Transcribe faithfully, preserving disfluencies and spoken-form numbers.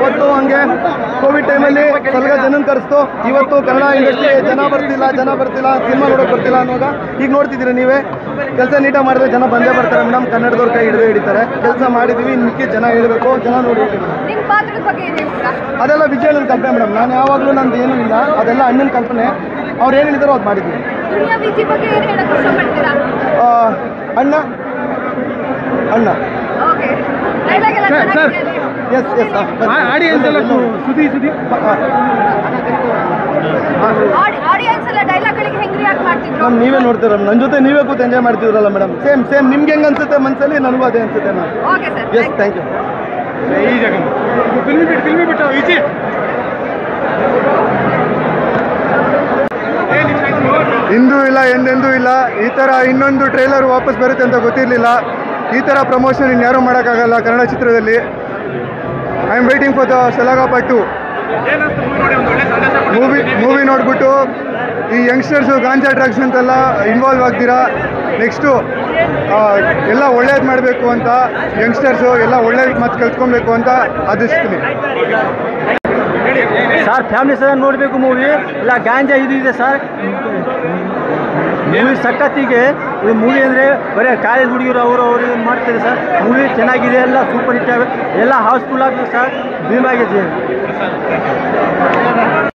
ಅವತ್ತು ಹಂಗೆ ಕೋವಿಡ್ ಟೈಮಲ್ಲಿ ಸಲಗ ಜನನ ಕರೆಸ್ತು. ಇವತ್ತು ಕನ್ನಡ ಇಂಡಸ್ಟ್ರಿ ಜನ ಬರ್ತಿಲ್ಲ ಜನ ಬರ್ತಿಲ್ಲ ಸಿನಿಮಾ ನೋಡೋಕೆ ಬರ್ತಿಲ್ಲ ಅನ್ನೋವಾಗ ಈಗ ನೋಡ್ತಿದ್ದೀರಿ ನೀವೇ, ಕೆಲಸ ನೀಟಾಗಿ ಮಾಡಿದ್ರೆ ಜನ ಬಂದೇ ಬರ್ತಾರೆ ಮೇಡಮ್. ಕನ್ನಡದವ್ರ ಕೈ ಹಿಡಿದೇ ಹಿಡಿತಾರೆ. ಕೆಲಸ ಮಾಡಿದ್ದೀವಿ, ಇನ್ನು ಮಿಕ್ಕಿ ಜನ ಹೇಳಬೇಕು, ಜನ ನೋಡಿ. ಅದೆಲ್ಲ ವಿಜಯಣ್ಣನ ಕಲ್ಪನೆ ಮೇಡಮ್. ನಾನು ಯಾವಾಗಲೂ ನಂದು ಏನೂ ಇಲ್ಲ, ಅದೆಲ್ಲ ಅಣ್ಣನ ಕಲ್ಪನೆ. ಅವ್ರು ಏನು ಹೇಳಿದಾರೋ ಅದು ಮಾಡಿದ್ದೀವಿ. ಅಣ್ಣ ಅಣ್ಣ ಎಸ್ ಎಸ್ ಆಡಿಯನ್ಸ್ ಎಲ್ಲ ಸುದ್ದಿ ಸುದ್ದಿ ಮ್ಯಾಮ್ ನೀವೇ ನೋಡ್ತೀರ, ನನ್ನ ಜೊತೆ ನೀವೇ ಕೂತು ಎಂಜಾಯ್ ಮಾಡ್ತಿದ್ರಲ್ಲ ಮೇಡಮ್. ಸೇಮ್ ಸೇಮ್ ನಿಮ್ಗೆ ಹೆಂಗೆ ಅನ್ಸುತ್ತೆ ಮನಸ್ಸಲ್ಲಿ, ನನಗೂ ಅದೇ ಅನ್ಸುತ್ತೆ ಮ್ಯಾಮ್. Yes thank you. ಈ ಜಾಗ ಫಿಲ್ಮಿ ಬಿಟ್ಟು ಫಿಲ್ಮಿ ಬಿಟ್ಟು ಈಚೆ ಇಂದೂ ಇಲ್ಲ ಎಂದೆಂದೂ ಇಲ್ಲ. ಈ ಥರ ಇನ್ನೊಂದು ಟ್ರೈಲರ್ ವಾಪಸ್ ಬರುತ್ತೆ ಅಂತ ಗೊತ್ತಿರಲಿಲ್ಲ. ಈ ಥರ ಪ್ರಮೋಷನ್ ಇನ್ಯಾರೂ ಮಾಡೋಕ್ಕಾಗಲ್ಲ ಕನ್ನಡ ಚಿತ್ರದಲ್ಲಿ. I am waiting for the Salaga part two. Movie movie ನೋಡ್ಬಿಟ್ಟು ಈ ಯಂಗ್ಸ್ಟರ್ಸು ಗಾಂಜಾ ಡ್ರಗ್ಸ್ ಅಂತೆಲ್ಲ ಇನ್ವಾಲ್ವ್ ಆಗ್ತೀರಾ. ನೆಕ್ಸ್ಟು ಎಲ್ಲ ಒಳ್ಳೇದು ಮಾಡಬೇಕು ಅಂತ, ಯಂಗ್ಸ್ಟರ್ಸು ಎಲ್ಲ ಒಳ್ಳೇದು ಮತ್ತು ಕಲ್ತ್ಕೊಬೇಕು ಅಂತ ಆದಿಸ್ತೀನಿ. ಸರ್ ಫ್ಯಾಮಿಲಿ ಸಹ ನೋಡಬೇಕು ಮೂವಿ. ಇಲ್ಲ ಗಾಂಜಾ ಇದು ಇದೆ ಸರ್ ಮೂವಿ ಸಖತ್ತಿಗೆ. ಇದು ಮೂವಿ ಅಂದರೆ ಬರೀ ಕಾಲೇಜ್ ಹುಡುಗರು ಅವರು ಅವರು ಮಾಡ್ತಾರೆ ಸರ್. ಮೂವಿ ಚೆನ್ನಾಗಿದೆ, ಎಲ್ಲ ಸೂಪರ್ ಹಿಟ್ ಆಗಿದೆ, ಎಲ್ಲ ಹೌಸ್ಫುಲ್ ಆಗಿದೆ ಸರ್. ಭೀಮ್ ಆಗಿದೆ.